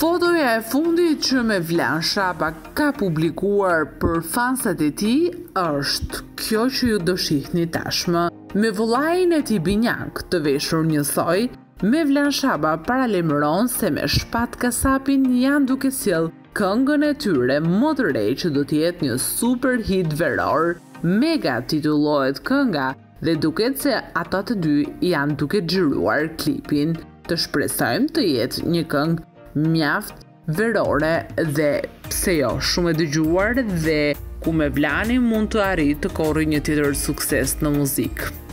Fotoja e fundit që me Vlan Shapa ka publikuar për fansat e tij është kjo që ju do shihni tashmë. Me vëllain e tij binjak të veshur njësoj, me Vlan Shapa paralajmëron se me shpat kasapin janë duke sjell këngën e tyre më të re që do të jetë një super hit veror. Mega titullohet kënga dhe duket se ata të dy janë duke xhiruar klipin. Të shpresojmë të jetë një këngë mjaft verore dhe pse jo shumë e dëgjuar dhe ku me Vlani mund të arrijë të korrë një tjetër sukses në muzikë.